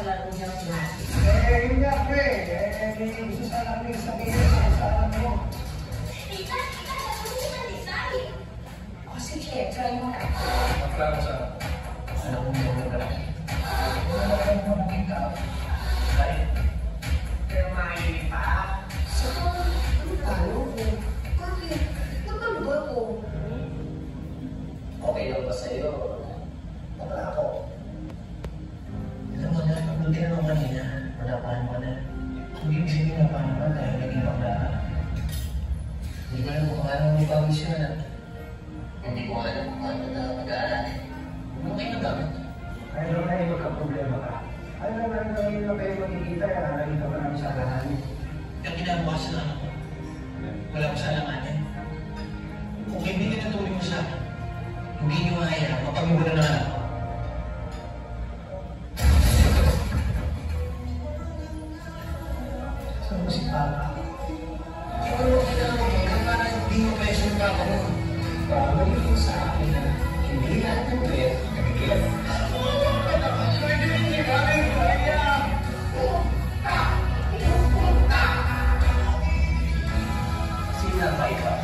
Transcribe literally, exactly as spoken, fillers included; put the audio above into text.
laro niya sila. Eh, yun nga, pre. Eh, may gusto sana kami sabihin sa kasama mo. Tita, tita, ano si Manisay? O sige, try mo na. Maklaro sa alam mo mo na lang. Alam mo mo kita. Ay, pero mahilig pa. So, ano talo ko? Bakit? Matalo ba ko? Okay lang ba sa'yo? Wala ako. Alam mo na, buti naman kanina. Wala mo na. Kung ibig sabihin na paano ka dahil naging paglalaan. Hindi ko alam kung paano may pawis yun na. Hindi ko alam kung paano na mag-aaranin. Ano kayo nagamit? Ayaw na kayo magka-problema ka. Ayaw na lang ngayon na kayo magkikita. Nakakita pa namin sa alahanin. Yung ginagawa sa anak ko, wala ko sa alanganin. Kung kaibigan na tuloy mo sa akin, hindi niyo mahaya, mapagmula na anak ko. Saan mo si Papa? Ikaw mo ginagawa mo, kaya parang hindi mo pa yung papa mo. Babalik ko sa akin na hindi lahat ng pwede nagigil. Sila ba ikaw?